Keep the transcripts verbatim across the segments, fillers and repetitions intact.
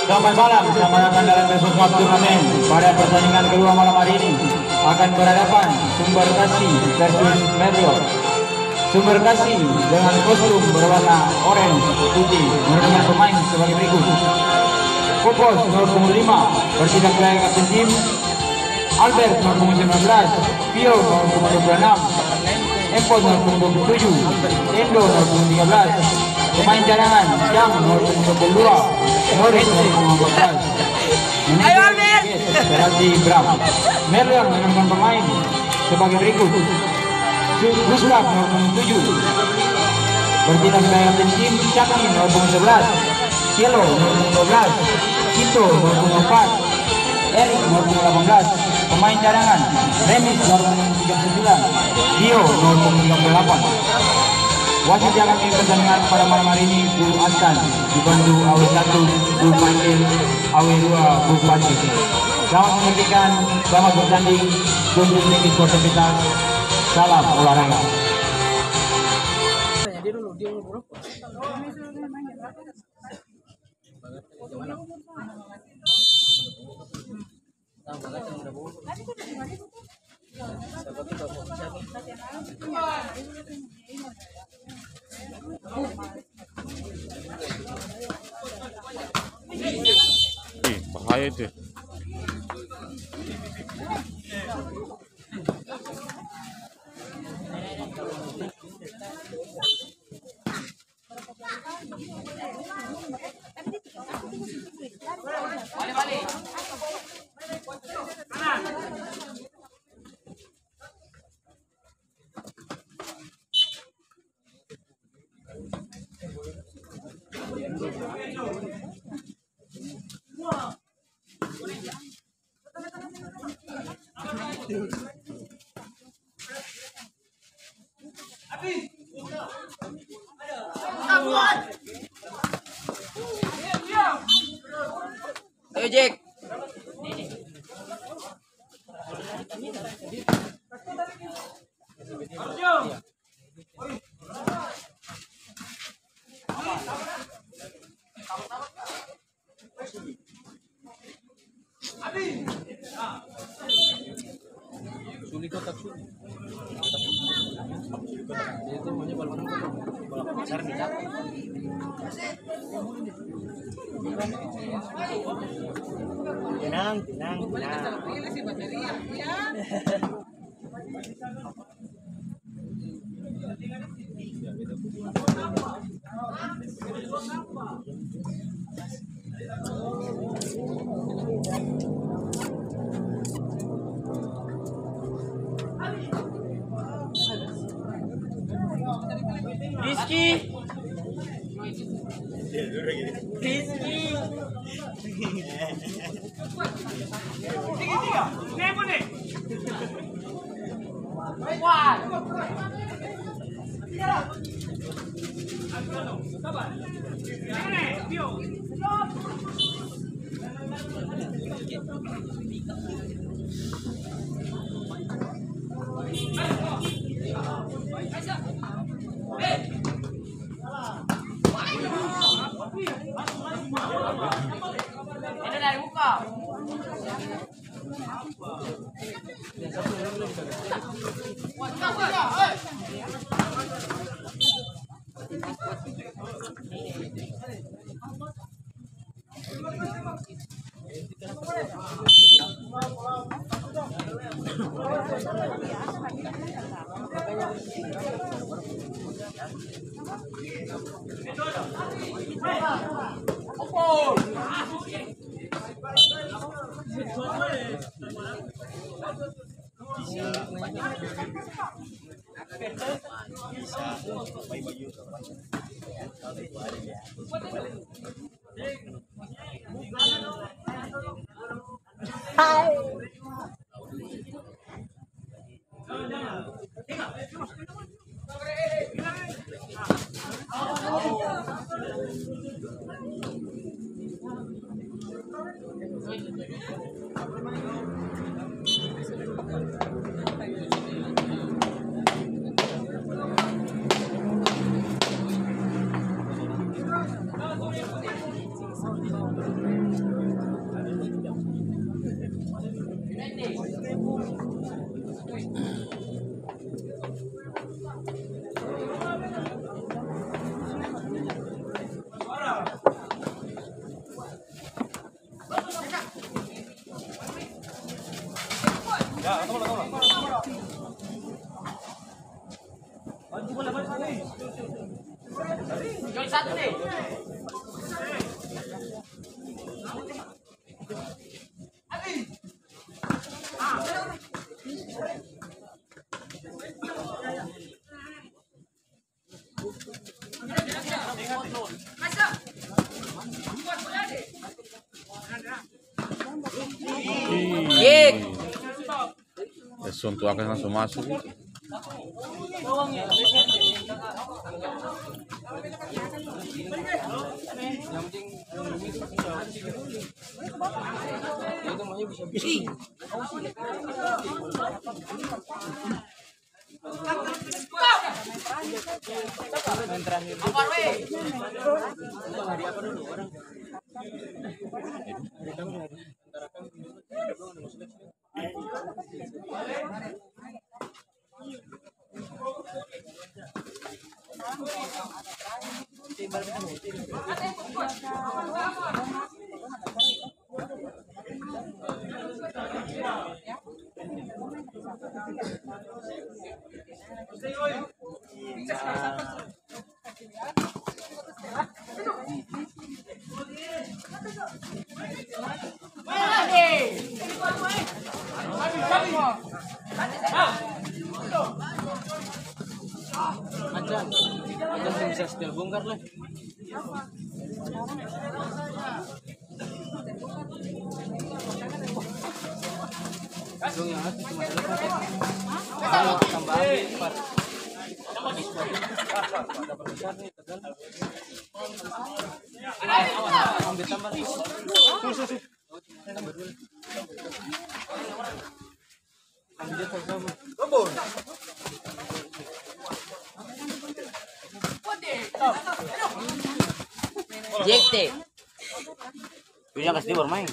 Selamat malam, selamat datang dalam Besok Cup Turnamen. Pada pertandingan kedua malam hari ini akan berhadapan Sumber Kasih versus Merlion. Sumber Kasih dengan kostum berwarna orange putih menurunkan pemain sebagai berikut. Popos nomor punggung lima bertindak sebagai kapten tim. Albert nomor punggung sembilan belas, Pio nomor punggung dua puluh enam, Empos nomor punggung dua puluh tujuh, Endo nomor punggung tiga belas. Pemain cadangan Jam nomor punggung dua puluh dua, Norris nomor punggung empat belas. Ayo Albert. Berarti Bram. Merlion menurunkan pemain sebagai berikut. Gustav nomor punggung tujuh bertindak sebagai kapten tim. Cakmi nomor punggung sebelas, Cielo nomor punggung dua belas, Kito nomor punggung empat, Erik nomor punggung delapan belas. Pemain cadangan Remis nomor punggung tiga puluh sembilan, Dio nomor punggung tiga puluh delapan. Wasit yang akan pertandingan pada malam hari ini Guru Askan dibantu A W satu, Guru Panggil, A W dua, Guru Panggil. Selamat menyaksikan, selamat bertanding, Guru Tinggi Sportivitas, salam olahraga. Dia dulu, dia dulu. Ih, bahaya itu. Ayo Jack. Sulit kok tak sulit. Dia tuh maunya balon balon besar nih. Tenang, tenang, tenang. Rizky. Rizky. Tiga-tiga. Nemo nih. Wah. Sabar. Ini, Bio. Ini dari muka. Hai. Join satu nih. Ih. Esun tuh akan langsung masuk gitu. Ajan, ajan bisa setel bongkar lah. Dong yang hati cuma kalau tambah empat. Dapat besar nih, tegal. Ambil tambah nih. Tambah dulu. Ambil dia sama. Robon. Jekte. Punya kasih dia bermain.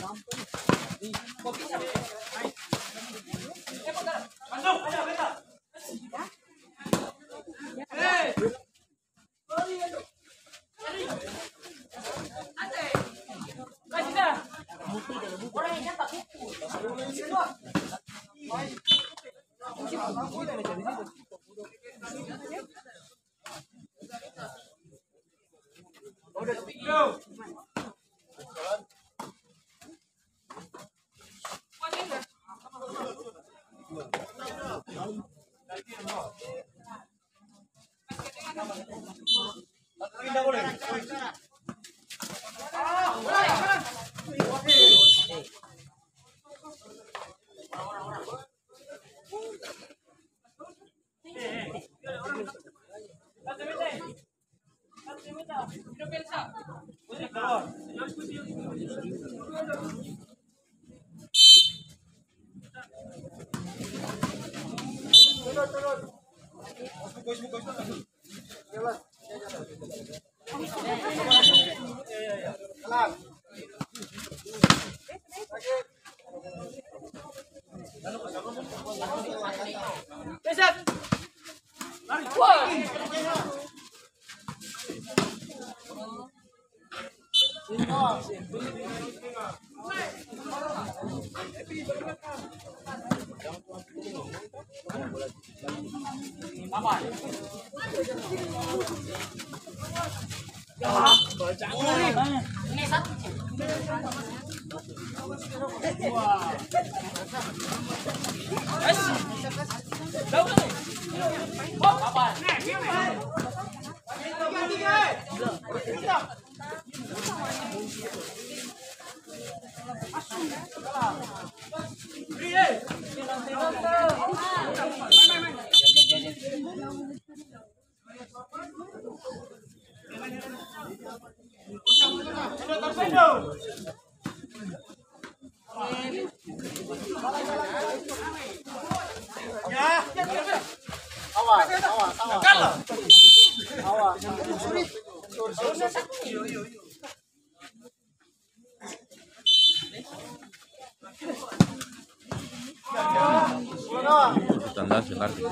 Ini satu. Tandaan si Kartik.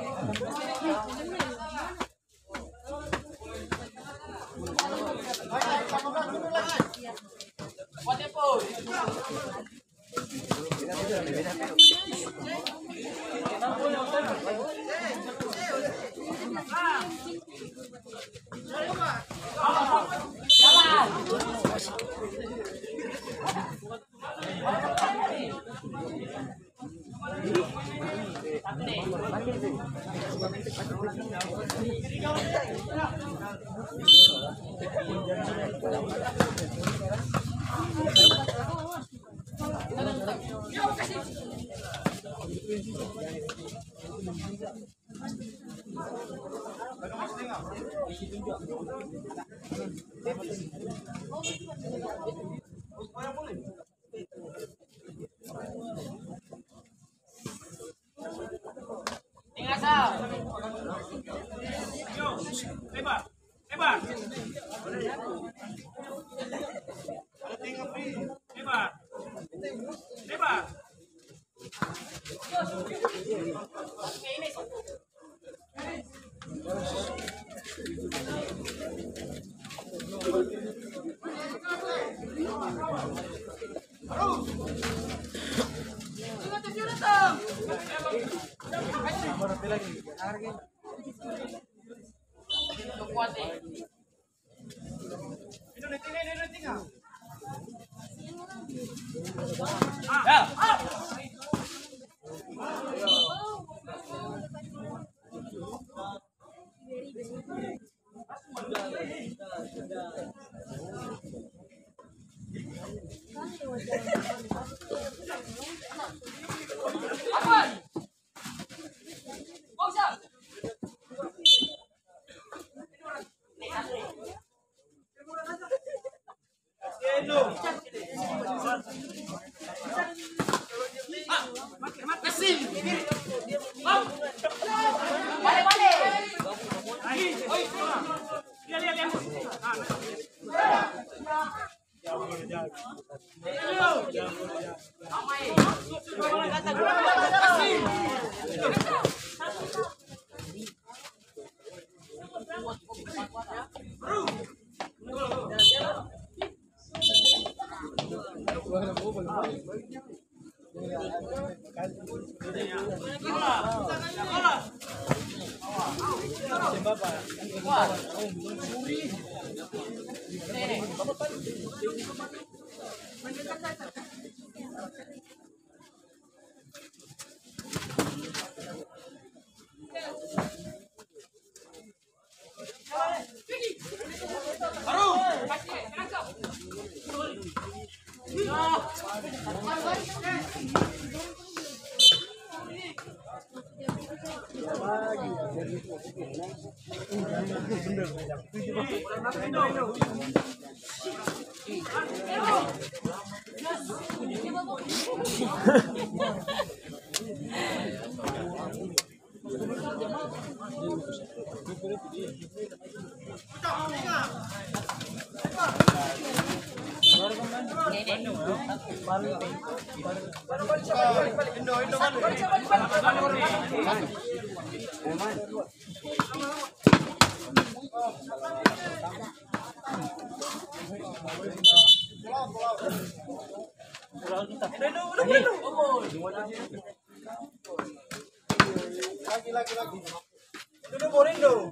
Lagi lagi lagi. Itu boring dong.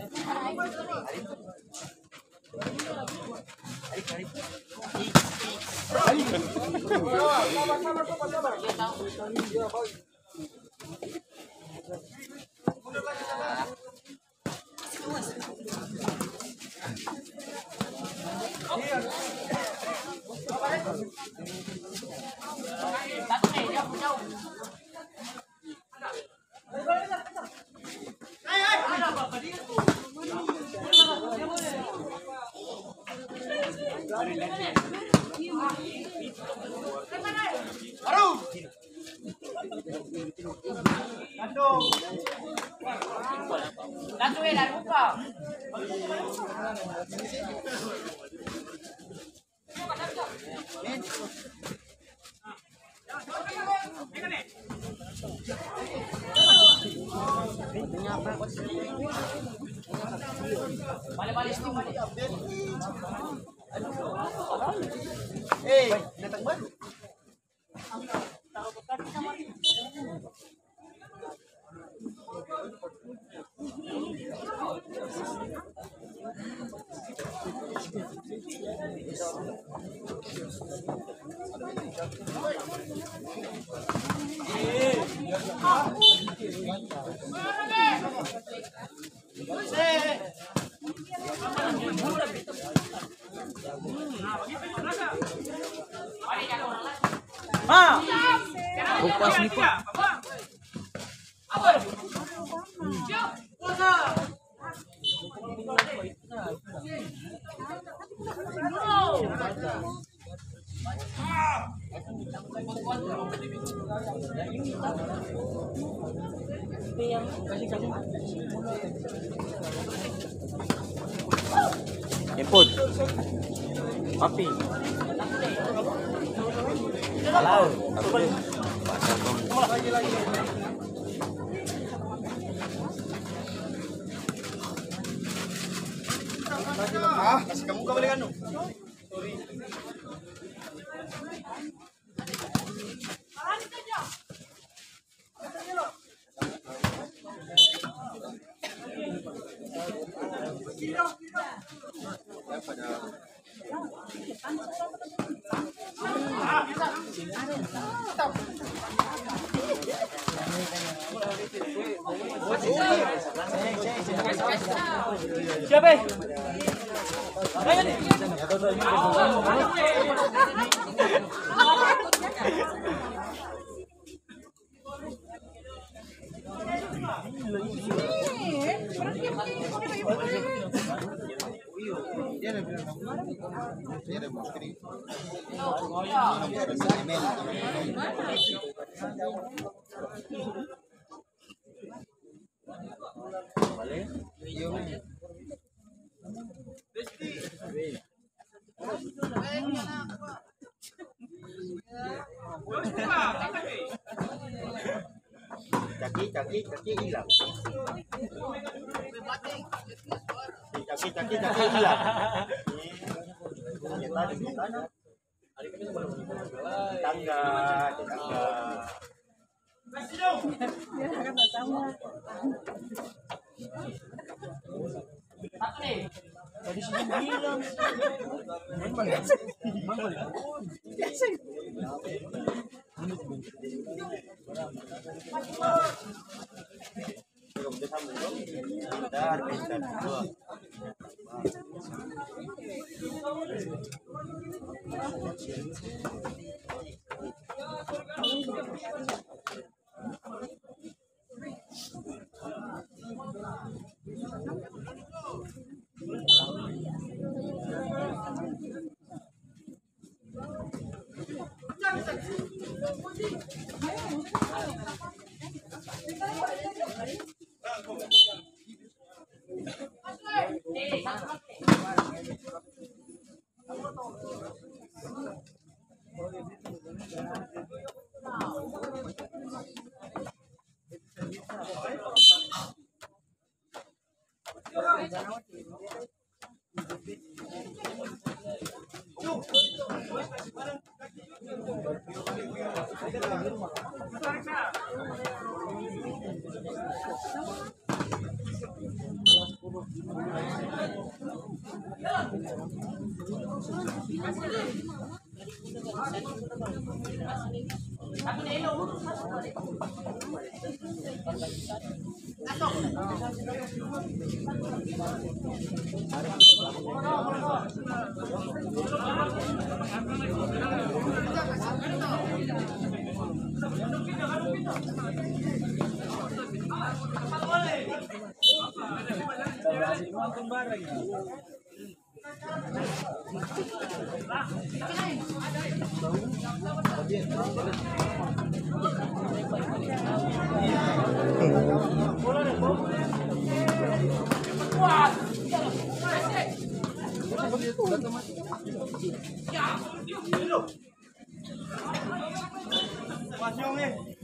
Satu eh, dah buka. Balik-balik itu, balik. Eh, datang baru. Kupas nih Pak. Input. Api. Halau. Ah, kasih kamu kembali kan? Sorry. Siapa? Ayo nih. Kaki, kaki, kaki hilang. Kaki, kaki, kaki hilang. Tangga, tangga. Satu nih. Tadi sudah bilang.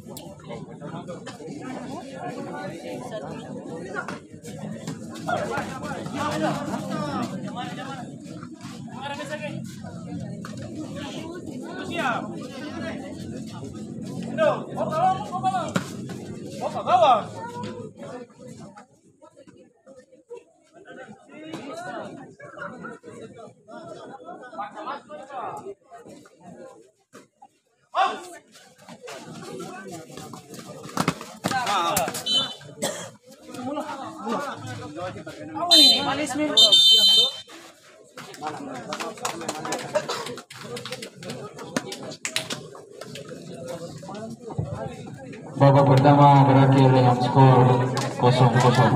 Siap. Aduh, oh kawan, oh kawan. Oh kawan. Manis nih. Babak pertama berakhir dengan skor kosong kosong.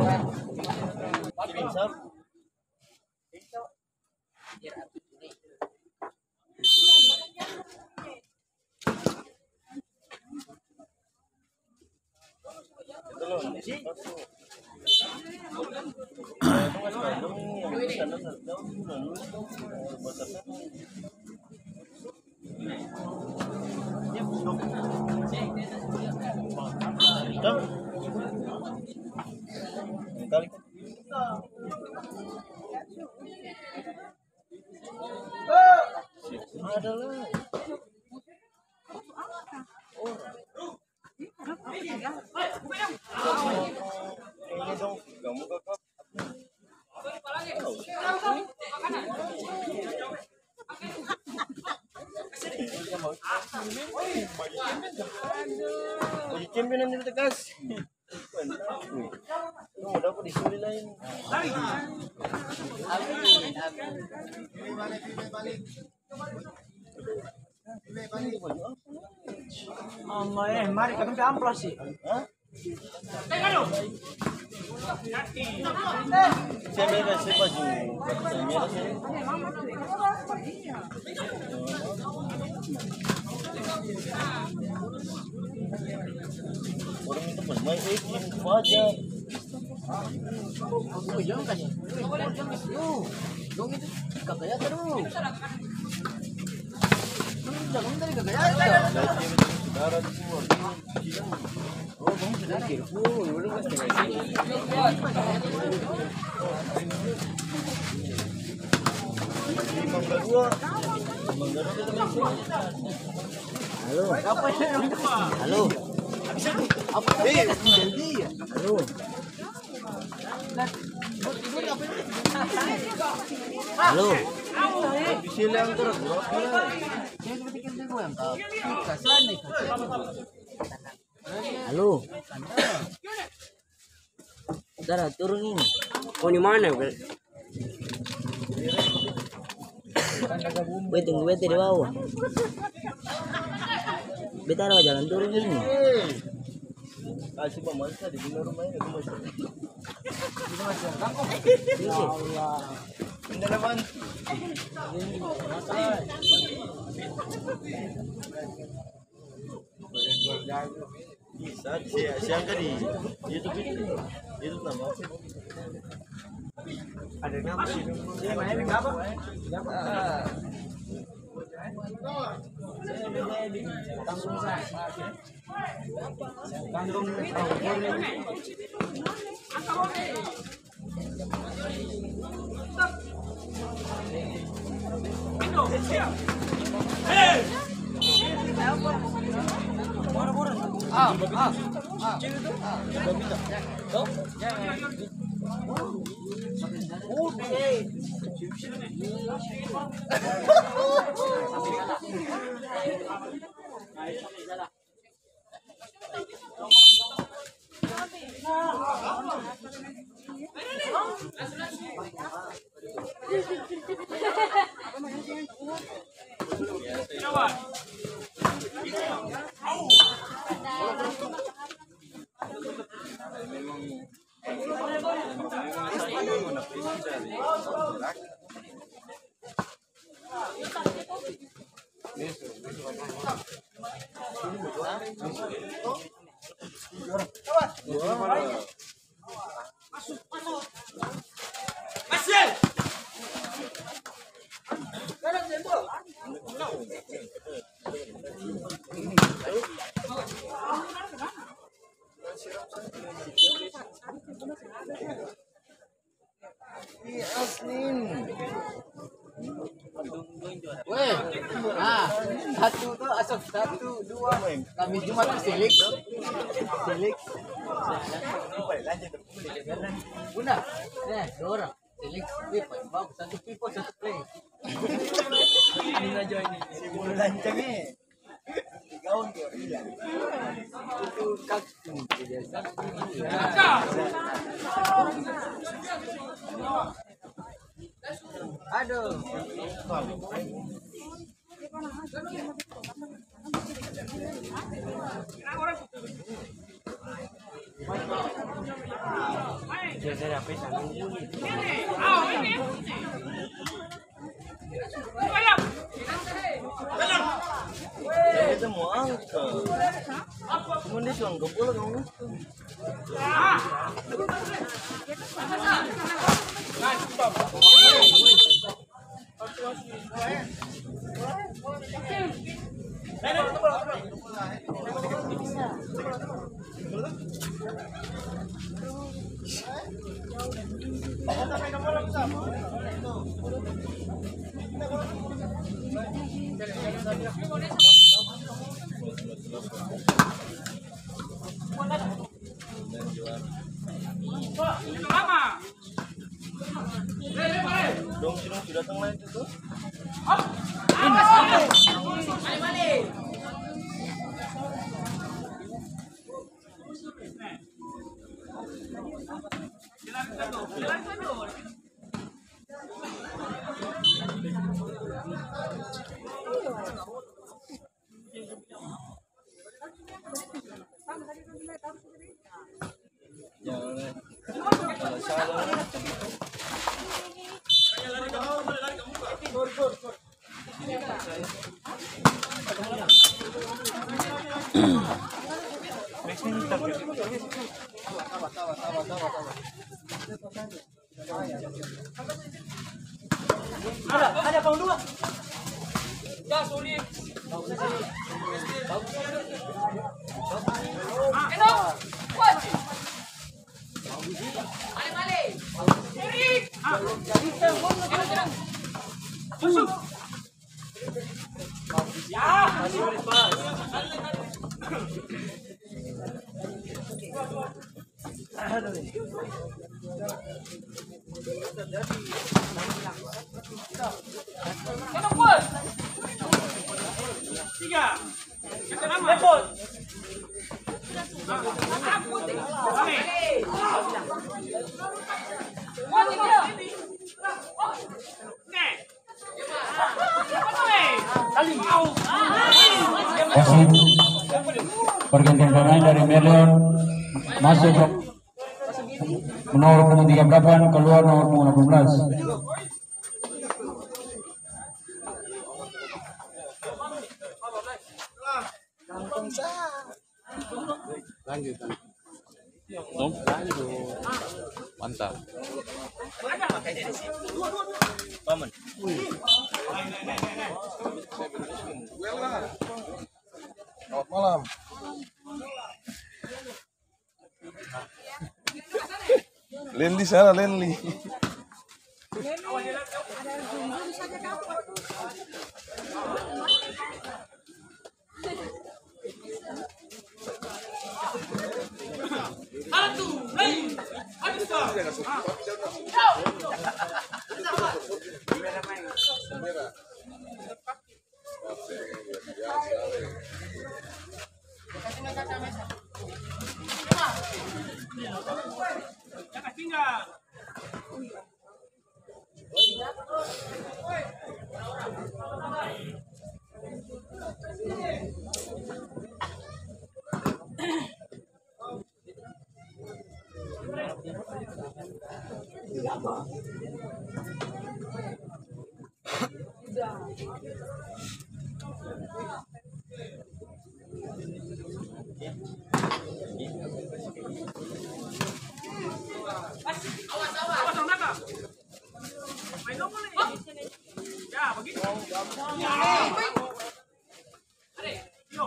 Champion yang tegas. Udah aku disuruh lain. Allah eh, mari kami ke amplas sih. Hah? Saya bebas saya baju. Saya merah saya. Orang itu bermain bikin wajar. Oh, jangan kan ya. Yo, dong itu kagaya terus. Jangan dari kagaya. Darat semua. Oh, bang sudah kirpun, belum pasti. Lima belas dua. Halo, apa ini? Halo. Apa ini? Jadi ya. Halo. Halo. Bisa yang terus. Halo. Dara turunin. Oh di mana, Bel? Gue tunggu bete di bawah. Beta ada jalan turun ini. Kasih pemirsa di bawah rumahnya itu masih. Itu masih kangkung. Ya Allah. Ini leman. Bisa siang siang kan di YouTube itu. YouTube nama apa? Ada nama sih. Ini mainnya berapa? Berapa? Tanggung saya. Tanggung Ah, ah, ah. Masuk. Nah, satu tuh asal satu dua. Kami Jumat tuh silik. Silik. Bunda, eh dua orang. Silik, wih, bagus satu pipo satu play. Ini aja ini. Simulan cengeng. Gaun dia. Itu kaki biasa. Aduh. Itu mau angkat. Cuma dia cuma gempol kamu. Dong sini sudah datang lain itu. Jangan. Kalau salah. Ada, ada kamu dua. Ya, sorry. Tiga. Lepot. Wasit pergantian pemain dari Merlion masuk ke nomor punggung tiga puluh delapan, keluar nomor punggung delapan belas. Mantap. Paman. Selamat malam. Lenli sana, Lenli. Jangan tinggal. Awas, awas orang belakang. Main dong boleh. Ya, begitu. Ya. Ada. Yo.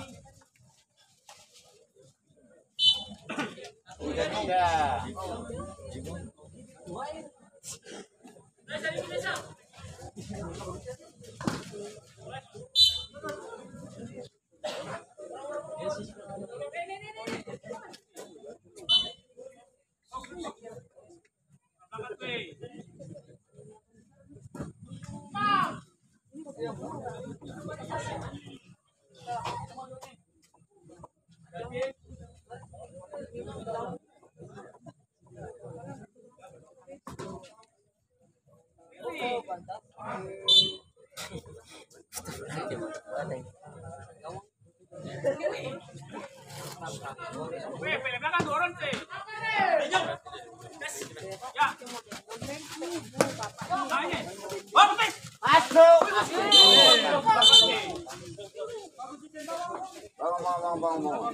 Udah enggak. Bisa, bisa. Weh, pilih belakang dorong sih. Ya. Ayo. Wah, betul. Masuk. Bang, bang, bang, bang.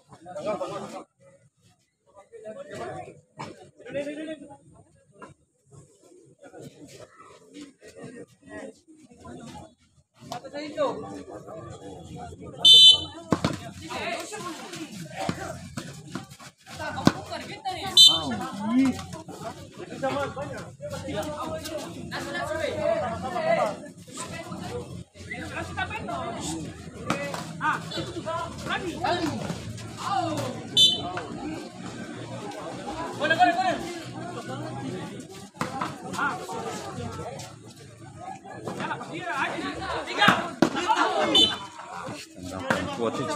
Kuat sih.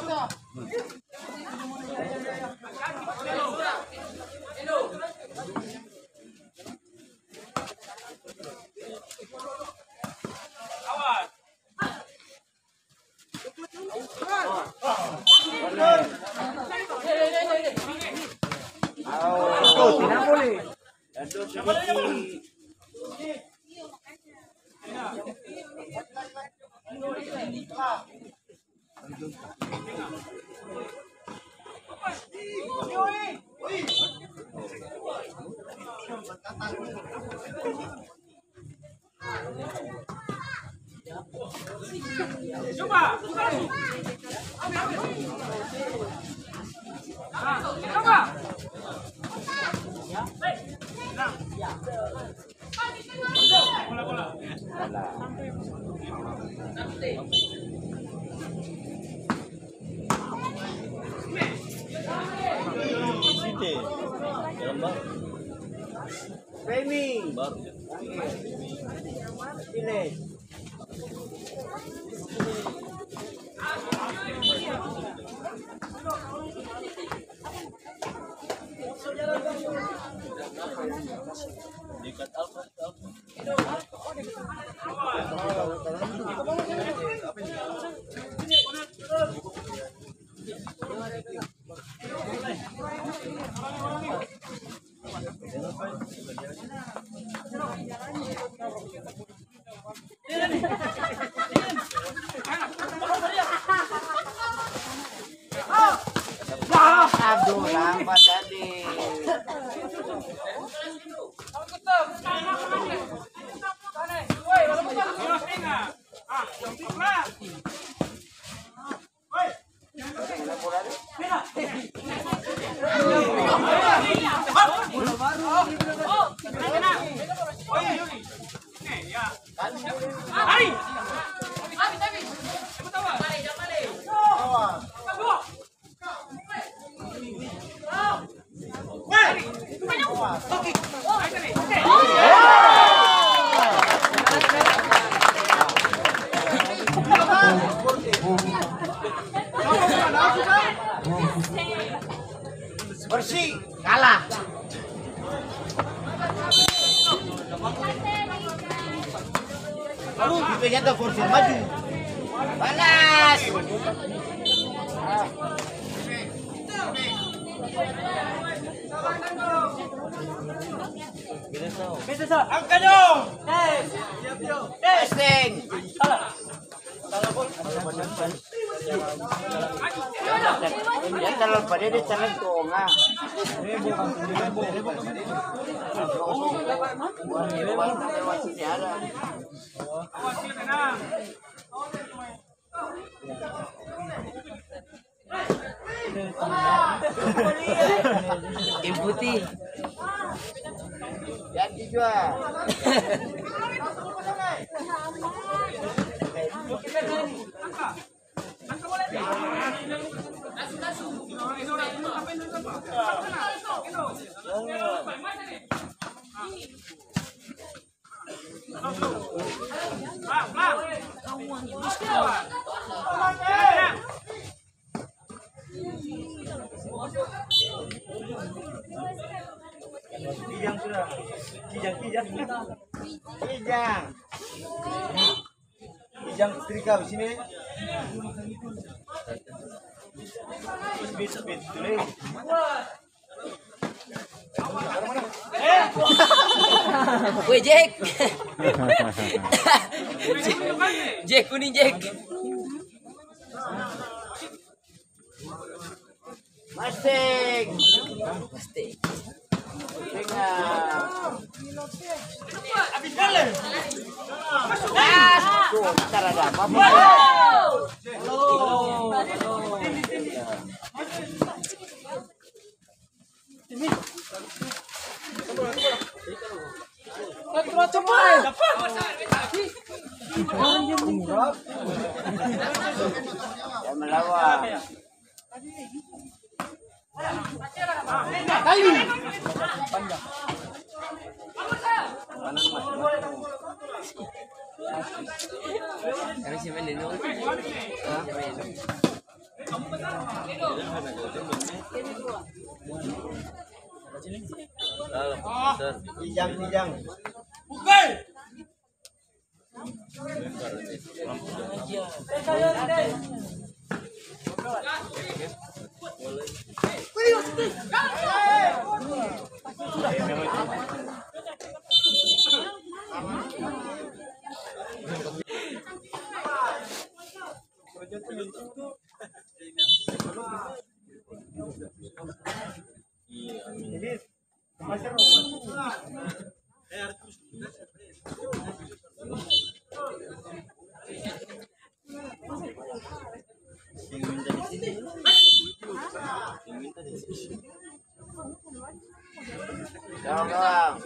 Awas. Oh, tidak boleh. Aduh, sedikit. Coba, buka langsung. Ah, coba. Hei, nah. Bola, bola. Sini. Jalan baru. Framing. Baru. Ini. Dekat Alfa, Alfa. Aduh, lambat tadi. Bola setengah. Ah, bola. Woi. Hari. Bersih, kalah. Aduh, itu nyata kursi maju. Panas. Angkat dong. Testing. Dia kalau pada dia jalan konga. Awas sini tenang. Tim putih. Jadi juga. Angkat boleh. Langsung langsung. Ini orang ini apa ini apa? Pelan, pelan. Kijang sudah. Kijang, kijang. Kijang. Kijang setrika di sini. Speed, speed, tuloy. Woi Jack. Jack kuning Jack. Mastik. Pasti. Tengah. Habis balik. Tuh, ntar ada apa? Ya melawan. Kali. Kami si Menino. Tijang, tijang. Pukul. Jangan bang.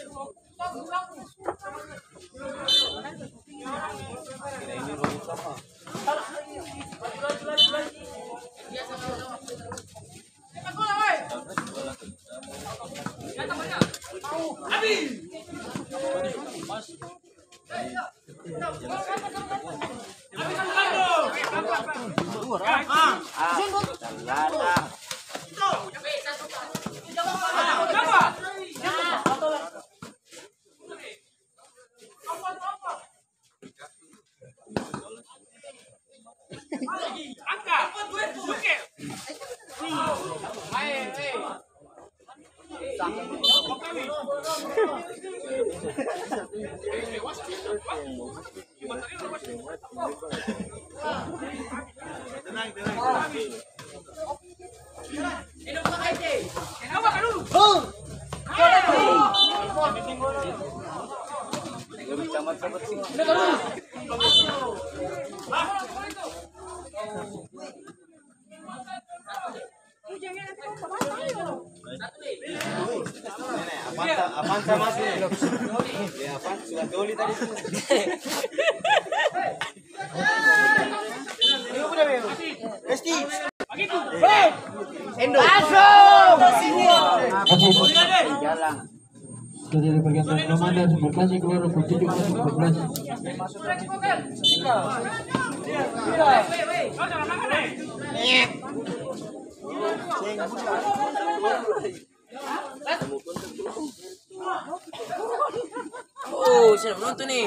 Apaan sama sih? Ya apaan? Sudah doli tadi. Esti. Endo. Langsung. Jalan. Sudah dari bagian dari komandan berkasih keluar bertujuh masuk empat belas. Oh, siapa menonton nih?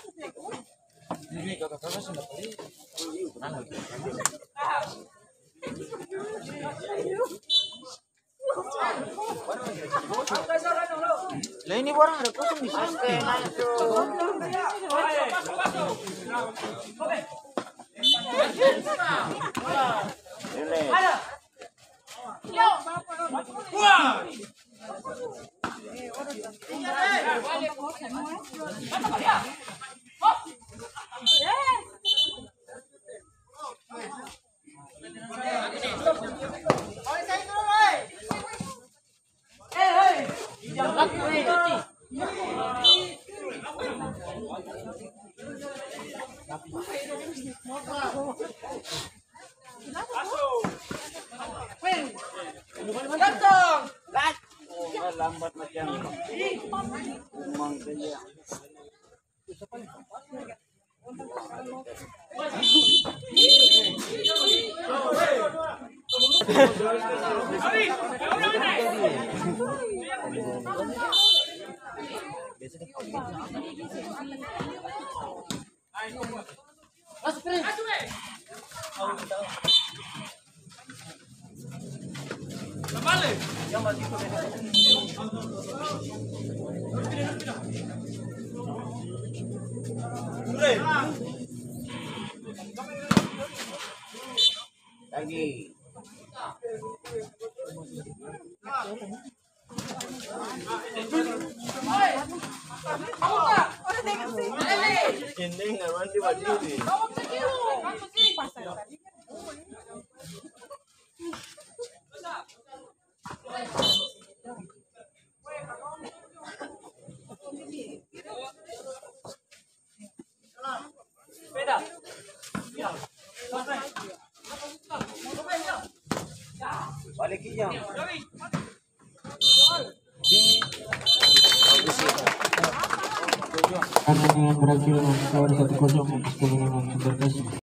Lah ini orang ada kosong di sini. Lambat macam umang saja. Kembali. Lagi. Ini nggak mandi berdiri. Beda. Balikin yang. Pertandingan berakhir skor satu kosong untuk kemenangan Super Persib.